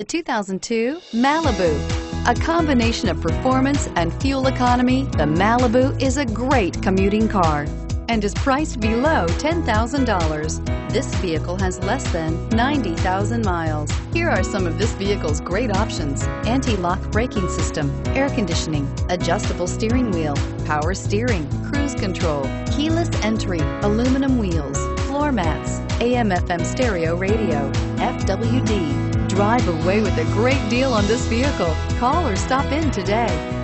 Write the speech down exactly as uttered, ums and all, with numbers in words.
The two thousand two Malibu. A combination of performance and fuel economy, the Malibu is a great commuting car and is priced below ten thousand dollars. This vehicle has less than ninety thousand miles. Here are some of this vehicle's great options: anti-lock braking system, air conditioning, adjustable steering wheel, power steering, cruise control, keyless entry, aluminum wheels, floor mats, A M F M stereo radio, F W D. Drive away with a great deal on this vehicle. Call or stop in today.